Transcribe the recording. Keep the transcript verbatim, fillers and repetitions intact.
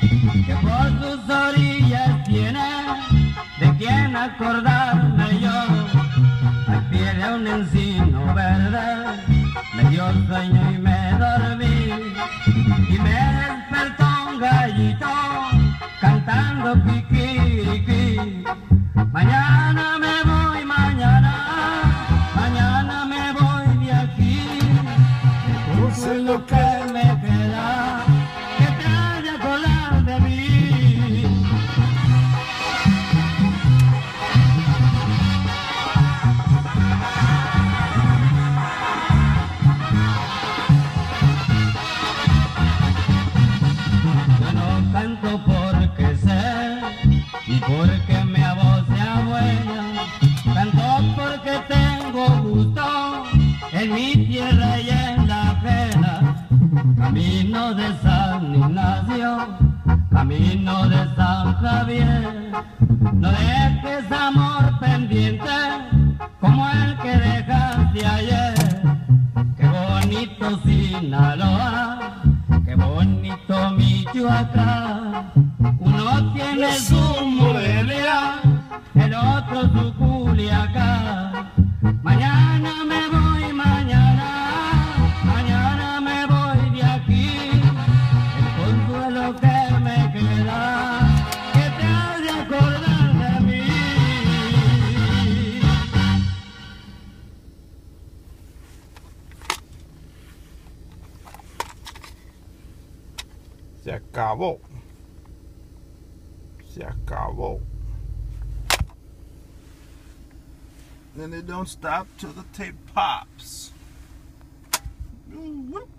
que por sus orillas tiene de quien acordarme yo. Al pie de un encino verde me dio sueño y me dormí, y me despertó un gallito cantando kikiriki. Mañana me voy, mañana, mañana me voy de aquí. Eso es lo que me queda, que te has de acordar de mí. Yo no canto porque sé y porque mi voz se abuela, canto porque tengo gusto en mi tierra y en la ajena. Camino de San Ignacio, camino de San Javier, no dejes amor pendiente como el que dejaste ayer. Qué bonito Sinaloa, qué bonito Michoacán. Uno tiene su Morelia, el otro su Culiacán. Mañana me voy, mañana, mañana me voy de aquí. El consuelo que me queda, que te has de acordar de mí. Se acabó. Se acabó. And it don't stop till the tape pops. Ooh, whoop.